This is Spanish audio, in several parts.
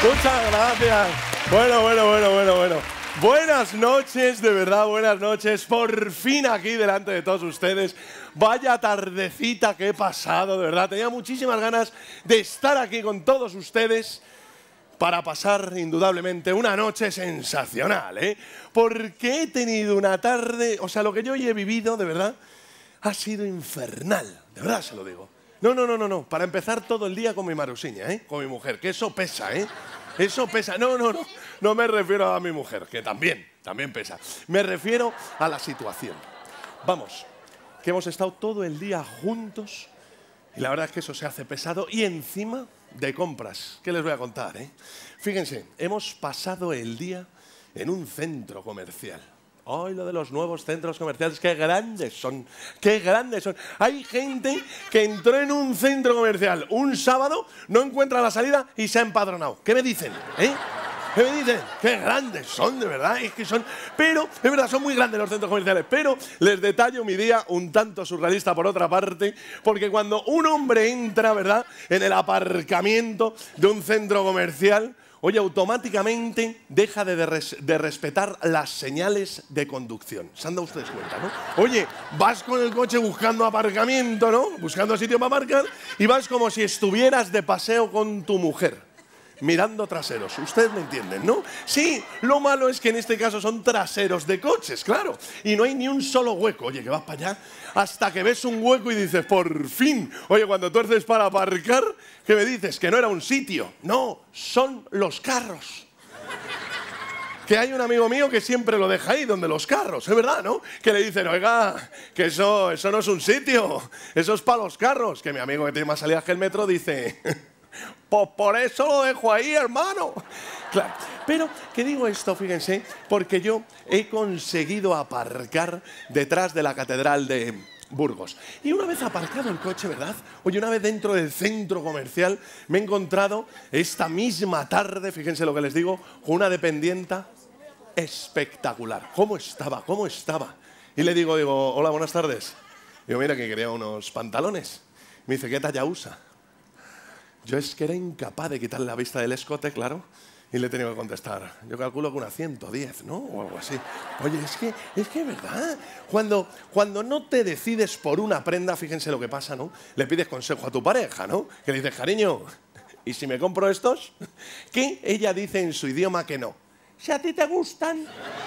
Muchas gracias. Bueno. Buenas noches, de verdad, buenas noches. Por fin aquí delante de todos ustedes. Vaya tardecita que he pasado, de verdad. Tenía muchísimas ganas de estar aquí con todos ustedes para pasar, indudablemente, una noche sensacional, ¿eh? Porque he tenido una tarde, o sea, lo que yo hoy he vivido, de verdad, ha sido infernal. De verdad se lo digo. No. Para empezar todo el día con mi Marusiña, ¿eh? Con mi mujer, que eso pesa, ¿eh? Eso pesa. No me refiero a mi mujer, que también pesa. Me refiero a la situación. Vamos, que hemos estado todo el día juntos y la verdad es que eso se hace pesado y encima de compras. ¿Qué les voy a contar, eh? Fíjense, hemos pasado el día en un centro comercial. ¡Ay, lo de los nuevos centros comerciales! ¡Qué grandes son! ¡Qué grandes son! Hay gente que entró en un centro comercial un sábado, no encuentra la salida y se ha empadronado. ¿Qué me dicen? ¿Eh? ¿Qué me dicen? ¡Qué grandes son, de verdad! Es que son... Pero, es verdad, son muy grandes los centros comerciales. Pero les detallo mi día un tanto surrealista por otra parte, porque cuando un hombre entra, ¿verdad?, en el aparcamiento de un centro comercial, oye, automáticamente deja de respetar las señales de conducción. ¿Se han dado ustedes cuenta, no? Oye, vas con el coche buscando aparcamiento, ¿no? Buscando sitio para aparcar y vas como si estuvieras de paseo con tu mujer, mirando traseros. Ustedes me entienden, ¿no? Sí, lo malo es que en este caso son traseros de coches, claro. Y no hay ni un solo hueco. Oye, que vas para allá hasta que ves un hueco y dices, por fin. Oye, cuando tuerces para aparcar, ¿qué me dices? Que no era un sitio. No, son los carros. Que hay un amigo mío que siempre lo deja ahí, donde los carros, es verdad, ¿no? Que le dicen, oiga, que eso no es un sitio, eso es para los carros. Que mi amigo que tiene más salidas que el metro dice... Pues por eso lo dejo ahí, hermano. Claro, pero que digo esto, fíjense, porque yo he conseguido aparcar detrás de la Catedral de Burgos. Y una vez aparcado el coche, ¿verdad? Oye, una vez dentro del centro comercial me he encontrado esta misma tarde, fíjense lo que les digo, con una dependienta espectacular. ¿Cómo estaba? Y le digo, hola, buenas tardes. Digo, mira que quería unos pantalones. Me dice, ¿qué talla usa? Yo es que era incapaz de quitarle la vista del escote, claro, y le he tenido que contestar. Yo calculo que una 110, ¿no? O algo así. Oye, es que es verdad. Cuando no te decides por una prenda, fíjense lo que pasa, ¿no? Le pides consejo a tu pareja, ¿no? Que le dices, cariño, ¿y si me compro estos? Que ella dice en su idioma que no. Si a ti te gustan...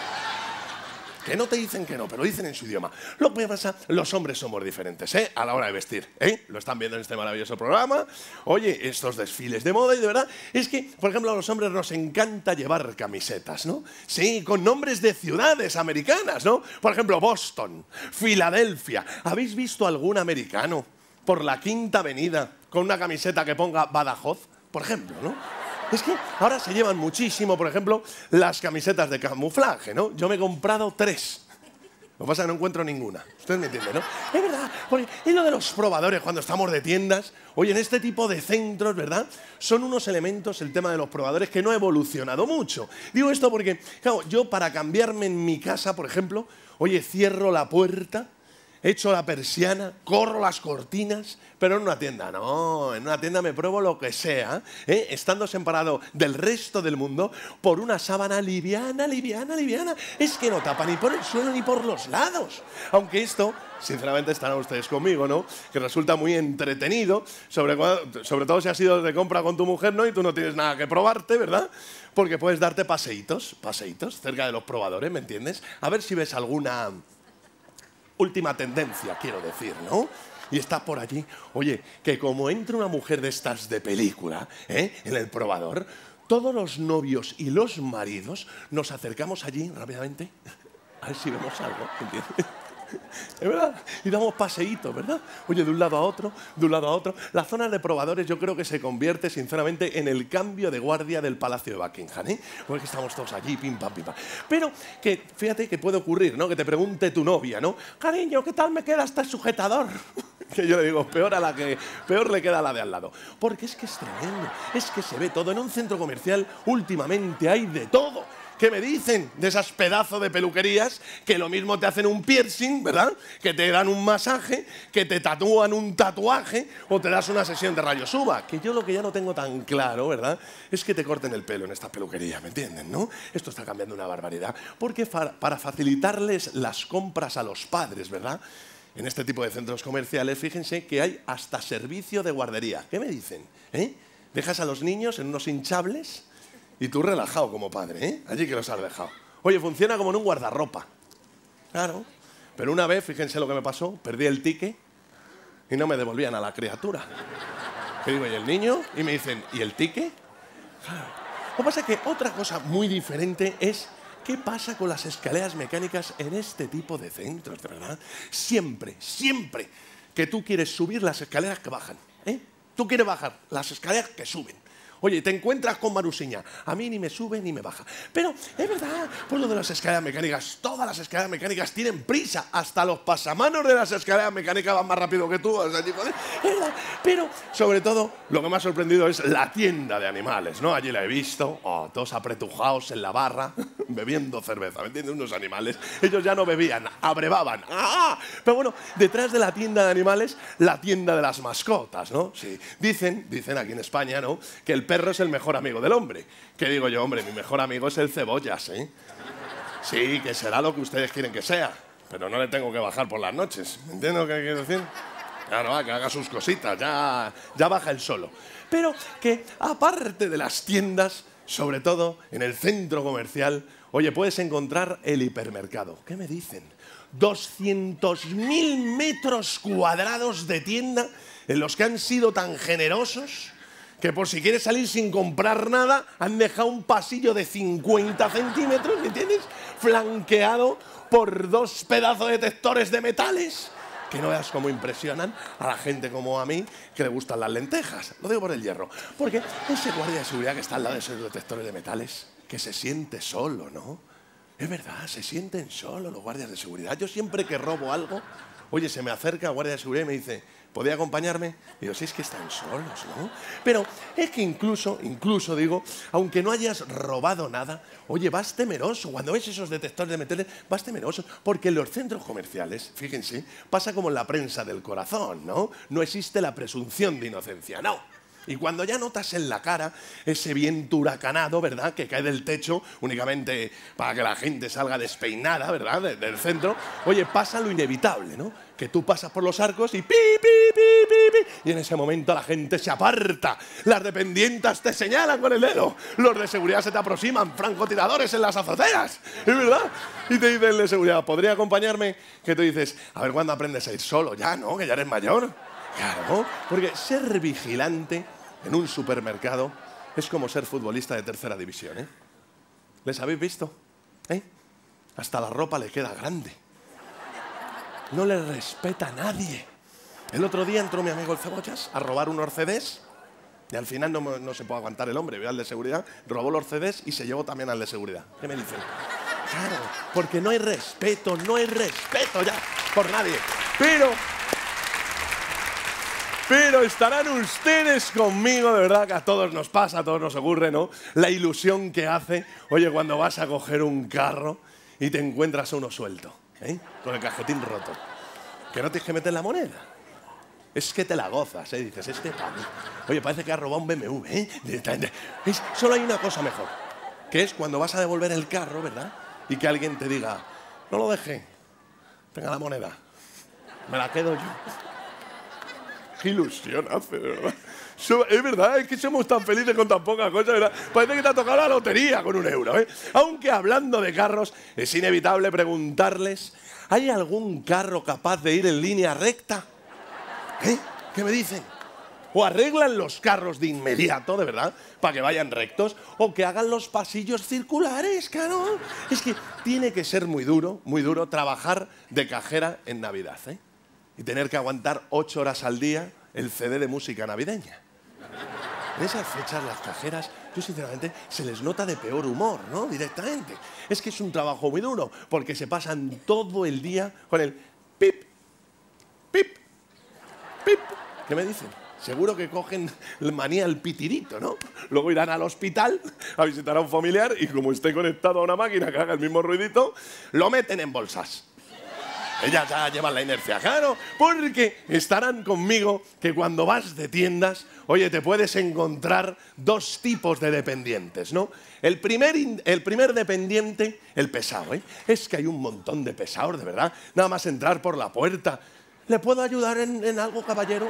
Que no te dicen que no, pero dicen en su idioma. Lo que pasa, los hombres somos diferentes, ¿eh? A la hora de vestir, ¿eh? Lo están viendo en este maravilloso programa. Oye, estos desfiles de moda y de verdad, es que, por ejemplo, a los hombres nos encanta llevar camisetas, ¿no? Sí, con nombres de ciudades americanas, ¿no? Por ejemplo, Boston, Filadelfia. ¿Habéis visto algún americano por la Quinta Avenida con una camiseta que ponga Badajoz, por ejemplo, ¿no? Es que ahora se llevan muchísimo, por ejemplo, las camisetas de camuflaje, ¿no? Yo me he comprado 3. Lo que pasa es que no encuentro ninguna. Ustedes me entienden, ¿no? Es verdad, porque es lo de los probadores cuando estamos de tiendas. Oye, en este tipo de centros, ¿verdad? Son unos elementos, el tema de los probadores, que no ha evolucionado mucho. Digo esto porque, claro, yo para cambiarme en mi casa, por ejemplo, oye, cierro la puerta, echo la persiana, corro las cortinas, pero en una tienda no, en una tienda me pruebo lo que sea, ¿eh? Estando separado del resto del mundo por una sábana liviana. Es que no tapa ni por el suelo ni por los lados. Aunque esto, sinceramente, estarán ustedes conmigo, ¿no? Que resulta muy entretenido, sobre todo si has ido de compra con tu mujer, ¿no? Y tú no tienes nada que probarte, ¿verdad? Porque puedes darte paseitos cerca de los probadores, ¿me entiendes? A ver si ves alguna... última tendencia, quiero decir, ¿no? Y está por allí. Oye, que como entra una mujer de estas de película, ¿eh?, en el probador, todos los novios y los maridos nos acercamos allí rápidamente a ver si vemos algo, ¿entiendes? Es verdad, y damos paseitos, ¿verdad? Oye, de un lado a otro, Las zonas de probadores yo creo que se convierte, sinceramente, en el cambio de guardia del Palacio de Buckingham, ¿eh? Porque estamos todos allí, pim, pam, pim, pam. Pero, que fíjate que puede ocurrir, ¿no? Que te pregunte tu novia, ¿no? Cariño, ¿qué tal me queda este sujetador? Que yo le digo, peor le queda a la de al lado. Porque es que es tremendo, es que se ve todo. En un centro comercial últimamente hay de todo. ¿Qué me dicen de esas pedazos de peluquerías que lo mismo te hacen un piercing, ¿verdad? Que te dan un masaje, que te tatúan un tatuaje o te das una sesión de rayos uva? Que yo lo que ya no tengo tan claro, ¿verdad? Es que te corten el pelo en esta peluquería, ¿me entienden, no? Esto está cambiando una barbaridad. Porque para facilitarles las compras a los padres, ¿verdad? En este tipo de centros comerciales, fíjense que hay hasta servicio de guardería. ¿Qué me dicen? Dejas a los niños en unos hinchables y tú relajado como padre, allí que los has dejado. Oye, funciona como en un guardarropa. Claro. Pero una vez, fíjense lo que me pasó, perdí el ticket y no me devolvían a la criatura. ¿Qué digo? ¿Y el niño? Y me dicen, ¿y el ticket? Claro. Lo que pasa es que otra cosa muy diferente es ¿qué pasa con las escaleras mecánicas en este tipo de centros, de verdad? Siempre, siempre que tú quieres subir las escaleras que bajan, Tú quieres bajar las escaleras que suben. Oye, te encuentras con Marusiña. A mí ni me sube ni me baja. Pero es verdad, por lo de las escaleras mecánicas, todas las escaleras mecánicas tienen prisa. Hasta los pasamanos de las escaleras mecánicas van más rápido que tú. O sea, pero, sobre todo, lo que me ha sorprendido es la tienda de animales, ¿no? Allí la he visto, todos apretujados en la barra, bebiendo cerveza, ¿me entiendes? Unos animales. Ellos ya no bebían, abrevaban. ¡Ah! Pero bueno, detrás de la tienda de animales, la tienda de las mascotas, ¿no? Sí. Dicen aquí en España, ¿no? Que el perro es el mejor amigo del hombre. ¿Qué digo yo? Hombre, mi mejor amigo es el cebollas, Sí, que será lo que ustedes quieren que sea, pero no le tengo que bajar por las noches. ¿Me entiendes lo que quiero decir? Claro, que haga sus cositas, ya baja él solo. Pero que aparte de las tiendas, sobre todo en el centro comercial, oye, puedes encontrar el hipermercado. ¿Qué me dicen? 200.000 metros cuadrados de tienda en los que han sido tan generosos que por si quieres salir sin comprar nada, han dejado un pasillo de 50 centímetros, ¿me entiendes? Flanqueado por 2 pedazos de detectores de metales, que no veas cómo impresionan a la gente como a mí, que le gustan las lentejas. Lo digo por el hierro. Porque ese guardia de seguridad que está al lado de esos detectores de metales, que se siente solo, ¿no? Es verdad, se sienten solos los guardias de seguridad. Yo siempre que robo algo, oye, se me acerca el guardia de seguridad y me dice, ¿podría acompañarme? Y digo, sí, es que están solos, ¿no? Pero es que incluso digo, aunque no hayas robado nada, oye, vas temeroso. Cuando ves esos detectores de metales, vas temeroso. Porque en los centros comerciales, fíjense, pasa como en la prensa del corazón, ¿no? No existe la presunción de inocencia, no. Y cuando ya notas en la cara ese viento huracanado, ¿verdad?, que cae del techo únicamente para que la gente salga despeinada, ¿verdad?, del centro, oye, pasa lo inevitable, ¿no? Que tú pasas por los arcos y pi, pi, pi, pi, pi, y en ese momento la gente se aparta, las dependientas te señalan con el dedo, los de seguridad se te aproximan, francotiradores en las azoteas, ¿es verdad? Y te dicen de seguridad, ¿podría acompañarme? Que tú dices, a ver, ¿cuándo aprendes a ir solo? Ya, ¿no? Que ya eres mayor. Claro, porque ser vigilante en un supermercado es como ser futbolista de tercera división, ¿Les habéis visto? Hasta la ropa le queda grande. No le respeta a nadie. El otro día entró mi amigo el Cebollas a robar unos CDs y al final no se puede aguantar el hombre. Vio al de seguridad, robó los CDs y se llevó también al de seguridad. ¿Qué me dicen? Claro, porque no hay respeto ya por nadie. Pero estarán ustedes conmigo, de verdad, que a todos nos pasa, a todos nos ocurre, ¿no? La ilusión que hace, oye, cuando vas a coger un carro y te encuentras uno suelto, con el cajetín roto, que no tienes que meter la moneda. Es que te la gozas, dices, este para mí. Oye, parece que has robado un BMW, Solo hay una cosa mejor, que es cuando vas a devolver el carro, ¿verdad? Y que alguien te diga, no lo deje, tenga la moneda, me la quedo yo. Qué ilusión hace, ¿verdad? Es verdad, es que somos tan felices con tan poca cosa, ¿verdad? Parece que te ha tocado la lotería con €1, Aunque hablando de carros, es inevitable preguntarles, ¿hay algún carro capaz de ir en línea recta? ¿Qué me dicen? O arreglan los carros de inmediato, de verdad, para que vayan rectos, o que hagan los pasillos circulares, claro. Es que tiene que ser muy duro trabajar de cajera en Navidad, y tener que aguantar 8 horas al día el CD de música navideña. En esas fechas las cajeras, yo sinceramente, se les nota de peor humor, ¿no? Directamente. Es que es un trabajo muy duro, porque se pasan todo el día con el pip, pip, pip. ¿Qué me dicen? Seguro que cogen manía al pitirito, ¿no? Luego irán al hospital a visitar a un familiar y como esté conectado a una máquina que haga el mismo ruidito, lo meten en bolsas. Ellas ya llevan la inercia, claro, porque estarán conmigo que cuando vas de tiendas, oye, te puedes encontrar dos tipos de dependientes, ¿no? El primer dependiente, el pesado, ¿eh? Es que hay un montón de pesados, de verdad. Nada más entrar por la puerta. ¿Le puedo ayudar en algo, caballero?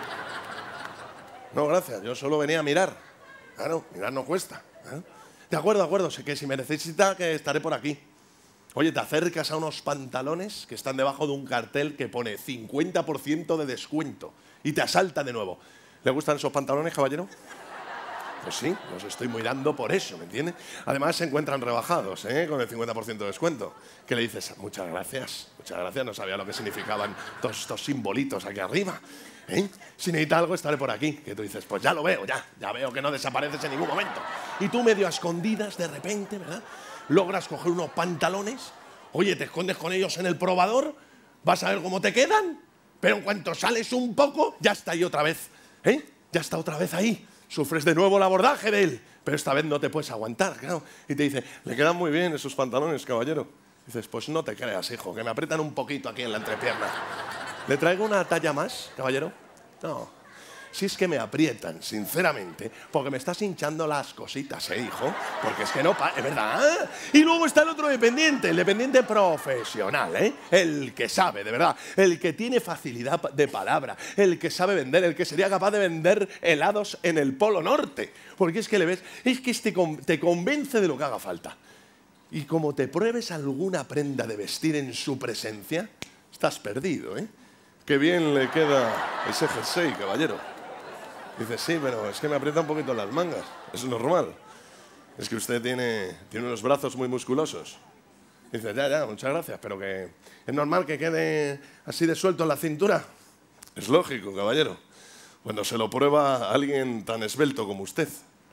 No, gracias, yo solo venía a mirar. Claro, mirar no cuesta, ¿eh? De acuerdo, sé que si me necesita que estaré por aquí. Oye, te acercas a unos pantalones que están debajo de un cartel que pone 50% de descuento y te asalta de nuevo. ¿Le gustan esos pantalones, caballero? Pues sí, los estoy mirando por eso, ¿me entiende? Además se encuentran rebajados, ¿eh? Con el 50% de descuento. ¿Qué le dices? Muchas gracias, no sabía lo que significaban todos estos simbolitos aquí arriba. ¿Eh? Si necesita algo estaré por aquí. Que tú dices, pues ya lo veo, ya veo que no desapareces en ningún momento. Y tú medio a escondidas de repente, ¿verdad? Logras coger unos pantalones, oye, te escondes con ellos en el probador, vas a ver cómo te quedan, pero en cuanto sales un poco, ya está ahí otra vez, ¿eh? Ya está otra vez ahí. Sufres de nuevo el abordaje de él, pero esta vez no te puedes aguantar, claro. Y te dice, le quedan muy bien esos pantalones, caballero. Dices, pues no te creas, hijo, que me aprietan un poquito aquí en la entrepierna. ¿Le traigo una talla más, caballero? No. Si es que me aprietan, sinceramente, porque me estás hinchando las cositas, hijo, porque es que no es verdad. Y luego está el otro dependiente, el dependiente profesional, ¿eh? El que sabe, de verdad, el que tiene facilidad de palabra, el que sabe vender, el que sería capaz de vender helados en el Polo Norte, porque es que le ves, es que te convence de lo que haga falta. Y como te pruebes alguna prenda de vestir en su presencia, estás perdido, ¿eh? Qué bien le queda ese jersey, caballero. Dice, sí, pero es que me aprieta un poquito las mangas. Es normal. Es que usted tiene unos brazos muy musculosos. Dice, ya, muchas gracias, pero que es normal que quede así de suelto en la cintura. Es lógico, caballero. Cuando se lo prueba a alguien tan esbelto como usted.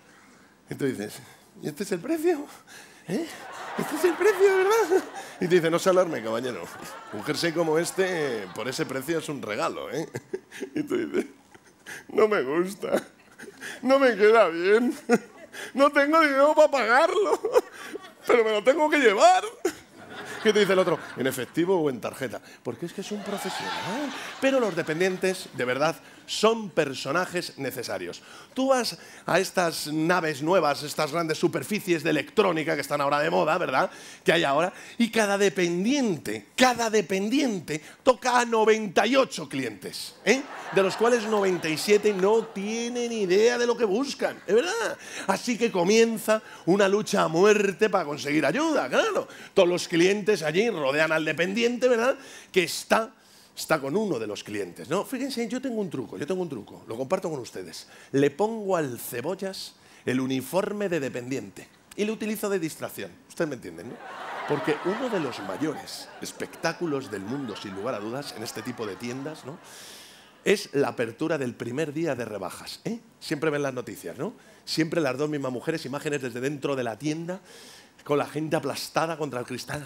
Y tú dices, ¿y este es el precio? ¿Eh? ¿Este es el precio, verdad? Y te dice, no se alarme, caballero. Un jersey como este, por ese precio es un regalo, ¿eh? Y tú dices, no me gusta, no me queda bien, no tengo dinero para pagarlo, pero me lo tengo que llevar. ¿Qué te dice el otro? ¿En efectivo o en tarjeta? Porque es que es un profesional. Pero los dependientes, de verdad, son personajes necesarios. Tú vas a estas naves nuevas, estas grandes superficies de electrónica que están ahora de moda, ¿verdad? Que hay ahora. Y cada dependiente toca a 98 clientes, ¿eh? De los cuales 97 no tienen idea de lo que buscan, ¿es verdad? Así que comienza una lucha a muerte para conseguir ayuda, claro. Todos los clientes allí rodean al dependiente, ¿verdad? Que está con uno de los clientes, ¿no? Fíjense, yo tengo un truco, lo comparto con ustedes. Le pongo al Cebollas el uniforme de dependiente y lo utilizo de distracción. Ustedes me entienden, ¿no? Porque uno de los mayores espectáculos del mundo, sin lugar a dudas, en este tipo de tiendas, ¿no?, es la apertura del primer día de rebajas, ¿eh? Siempre ven las noticias, ¿no? Siempre las dos mismas mujeres, imágenes desde dentro de la tienda, con la gente aplastada contra el cristal,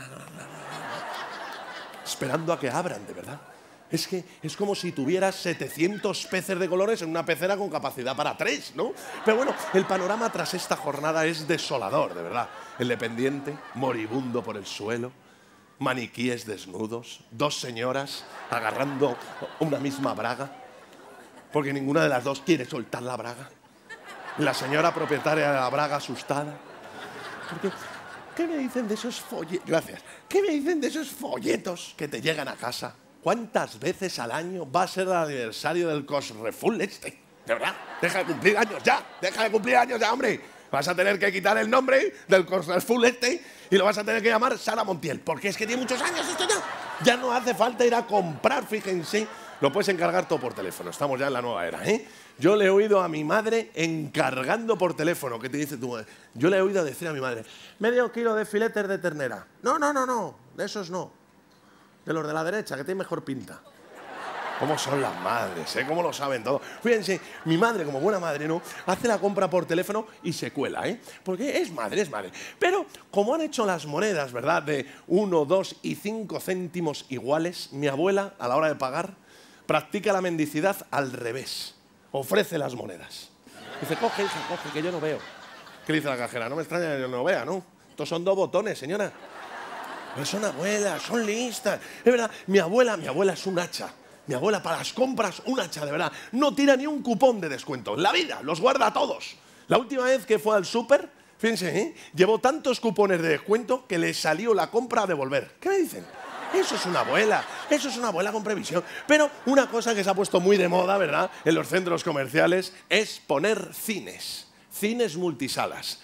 esperando a que abran, de verdad. Es que es como si tuvieras 700 peces de colores en una pecera con capacidad para 3, ¿no? Pero bueno, el panorama tras esta jornada es desolador, de verdad. El dependiente, moribundo por el suelo, maniquíes desnudos, dos señoras agarrando una misma braga, porque ninguna de las dos quiere soltar la braga. La señora propietaria de la braga asustada. Porque, ¿qué me dicen de esos folletos? Gracias. ¿Qué me dicen de esos folletos que te llegan a casa? ¿Cuántas veces al año va a ser el aniversario del Cosrefull este? ¿De verdad? Deja de cumplir años ya, hombre. Vas a tener que quitar el nombre del Cosrefull este y lo vas a tener que llamar Sara Montiel, porque es que tiene muchos años esto ya. Ya no hace falta ir a comprar, fíjense. Lo puedes encargar todo por teléfono. Estamos ya en la nueva era, ¿eh? Yo le he oído a mi madre encargando por teléfono. ¿Qué te dice tu madre? Yo le he oído decir a mi madre, medio kilo de filetes de ternera. No, de esos no. De los de la derecha, que tiene mejor pinta. ¿Cómo son las madres, ¿eh? ¿Cómo lo saben todo? Fíjense, mi madre, como buena madre, ¿no?, hace la compra por teléfono y se cuela, ¿eh? Porque es madre. Pero como han hecho las monedas, ¿verdad?, de 1, 2 y 5 céntimos iguales, mi abuela, a la hora de pagar, practica la mendicidad al revés. ofrece las monedas. Dice, coge, hija, coge, que yo no veo. ¿Qué le dice la cajera? No me extraña que yo no vea, ¿no? Estos son 2 botones, señora. Pues son abuelas, son listas. Es verdad, mi abuela es un hacha. Mi abuela para las compras, un hacha, de verdad. No tira ni un cupón de descuento. En la vida, los guarda todos. La última vez que fue al súper, fíjense, llevó tantos cupones de descuento que le salió la compra a devolver. ¿Qué me dicen? Eso es una abuela con previsión. Pero una cosa que se ha puesto muy de moda, ¿verdad?, en los centros comerciales es poner cines. Cines multisalas.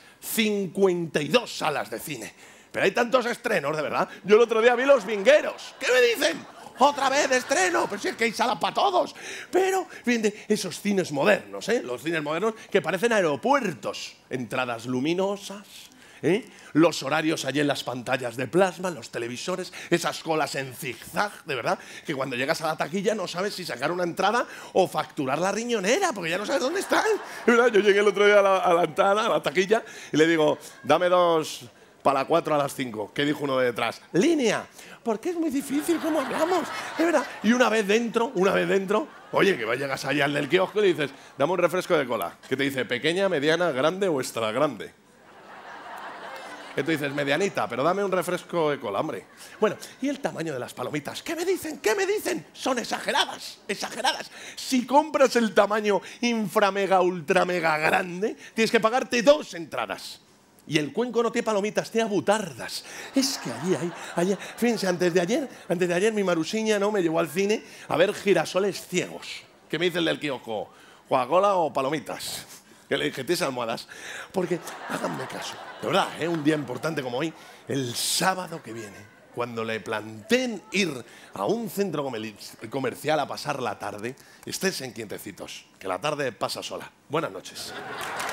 52 salas de cine. Pero hay tantos estrenos, de verdad. Yo el otro día vi Los Vingueros. ¿Qué me dicen? ¡Otra vez de estreno! Pero si es que hay sala para todos. Pero, fíjense, esos cines modernos, los cines modernos que parecen aeropuertos. Entradas luminosas, los horarios allí en las pantallas de plasma, en los televisores, esas colas en zigzag, de verdad, que cuando llegas a la taquilla no sabes si sacar una entrada o facturar la riñonera, porque ya no sabes dónde están. ¿Verdad? Yo llegué el otro día a la entrada, a la taquilla, y le digo, dame 2 para las 4 a las 5. ¿Qué dijo uno de detrás? ¡Línea! Porque es muy difícil cómo hablamos, es verdad. Y una vez dentro, oye, que llegas allá al del kiosco y le dices, dame un refresco de cola. ¿Qué te dice? ¿Pequeña, mediana, grande o extra grande? Que tú dices, medianita, pero dame un refresco de cola, hombre. Bueno, y el tamaño de las palomitas. ¿Qué me dicen? ¿Qué me dicen? Son exageradas, exageradas. Si compras el tamaño infra, mega, ultra, mega grande, tienes que pagarte 2 entradas. Y el Cuenco no tiene palomitas, tiene butardas. Es que allí, fíjense, antes de ayer mi marusiña, ¿no?, me llevó al cine a ver Girasoles ciegos. ¿Qué me dice el del kiosco? ¿Coca-Cola o palomitas? Que le dije, ¿tienes almohadas? Porque, háganme caso, de verdad, un día importante como hoy, el sábado que viene, cuando le planteen ir a un centro comercial a pasar la tarde, esténse quietecitos, que la tarde pasa sola. Buenas noches.